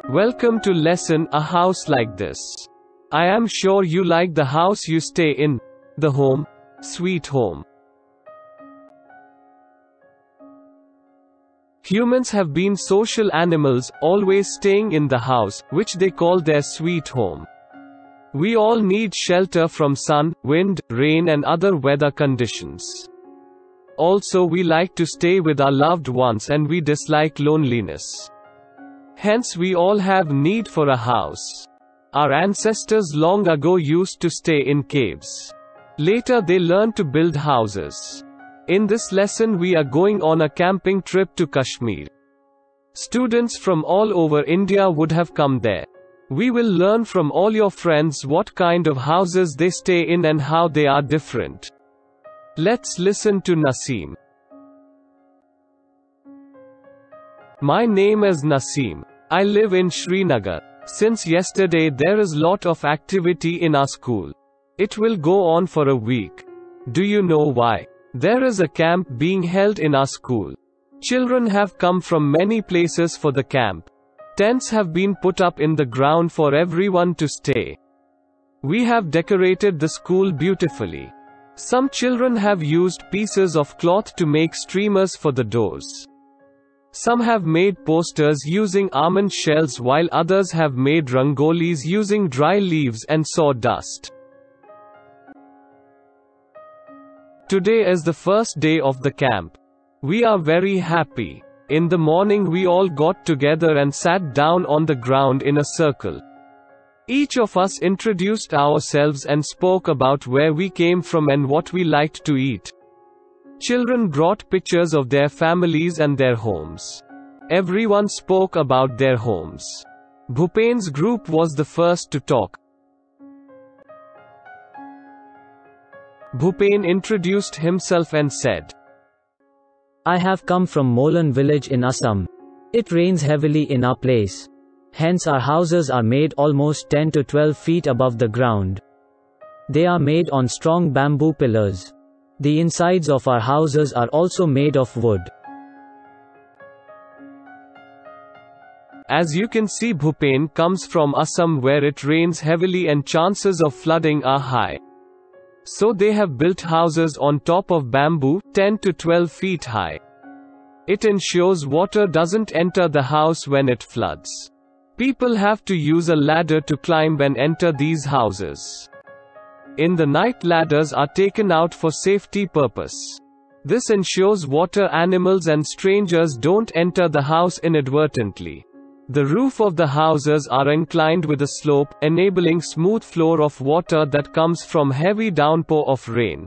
Welcome to lesson A House Like This. I am sure you like the house you stay in, the home, sweet home. Humans have been social animals, always staying in the house, which they call their sweet home. We all need shelter from sun, wind, rain and other weather conditions. Also, we like to stay with our loved ones and we dislike loneliness. Hence we all have need for a house. Our ancestors long ago used to stay in caves. Later they learned to build houses. In this lesson we are going on a camping trip to Kashmir. Students from all over India would have come there. We will learn from all your friends what kind of houses they stay in and how they are different. Let's listen to Naseem. My name is Naseem. I live in Srinagar. Since yesterday there is lot of activity in our school. It will go on for a week. Do you know why? There is a camp being held in our school. Children have come from many places for the camp. Tents have been put up in the ground for everyone to stay. We have decorated the school beautifully. Some children have used pieces of cloth to make streamers for the doors. Some have made posters using almond shells while others have made rangolis using dry leaves and sawdust. Today is the first day of the camp. We are very happy. In the morning we all got together and sat down on the ground in a circle. Each of us introduced ourselves and spoke about where we came from and what we liked to eat. Children brought pictures of their families and their homes. Everyone spoke about their homes. Bhupen's group was the first to talk. Bhupen introduced himself and said, I have come from Molan village in Assam. It rains heavily in our place. Hence our houses are made almost 10 to 12 feet above the ground. They are made on strong bamboo pillars. The insides of our houses are also made of wood. As you can see, Bhupen comes from Assam where it rains heavily and chances of flooding are high. So they have built houses on top of bamboo, 10 to 12 feet high. It ensures water doesn't enter the house when it floods. People have to use a ladder to climb and enter these houses. In the night, ladders are taken out for safety purpose. This ensures water animals and strangers don't enter the house inadvertently. The roof of the houses are inclined with a slope, enabling smooth flow of water that comes from heavy downpour of rain.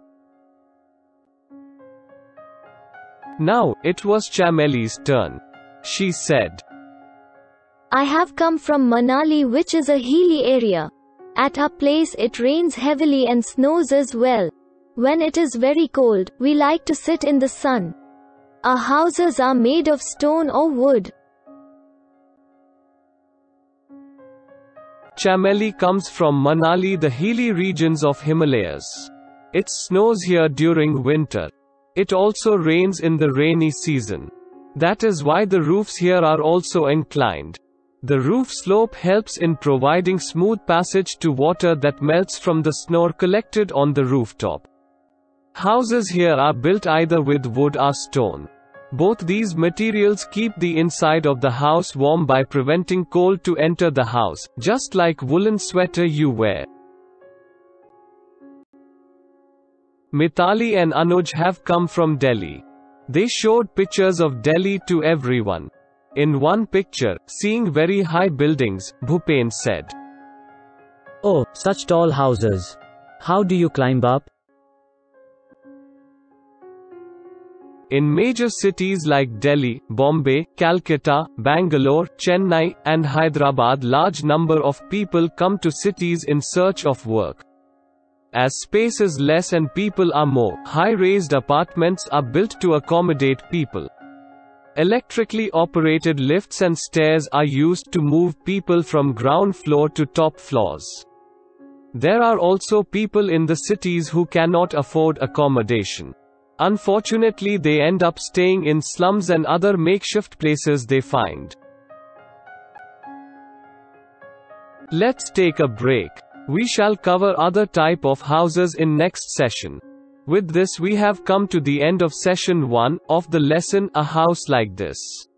Now, it was Chameli's turn. She said, I have come from Manali, which is a hilly area. At our place it rains heavily and snows as well. When it is very cold, we like to sit in the sun. Our houses are made of stone or wood. Chameli comes from Manali, the hilly regions of Himalayas. It snows here during winter. It also rains in the rainy season. That is why the roofs here are also inclined. The roof slope helps in providing smooth passage to water that melts from the snow collected on the rooftop. Houses here are built either with wood or stone. Both these materials keep the inside of the house warm by preventing cold to enter the house, just like woolen sweater you wear. Mithali and Anuj have come from Delhi. They showed pictures of Delhi to everyone. In one picture, seeing very high buildings, Bhupen said, Oh, such tall houses. How do you climb up? In major cities like Delhi, Bombay, Calcutta, Bangalore, Chennai, and Hyderabad, large number of people come to cities in search of work. As space is less and people are more, high-raised apartments are built to accommodate people. Electrically operated lifts and stairs are used to move people from ground floor to top floors. There are also people in the cities who cannot afford accommodation. Unfortunately, they end up staying in slums and other makeshift places they find. Let's take a break. We shall cover other type of houses in next session. With this we have come to the end of session 1 of the lesson A House Like This.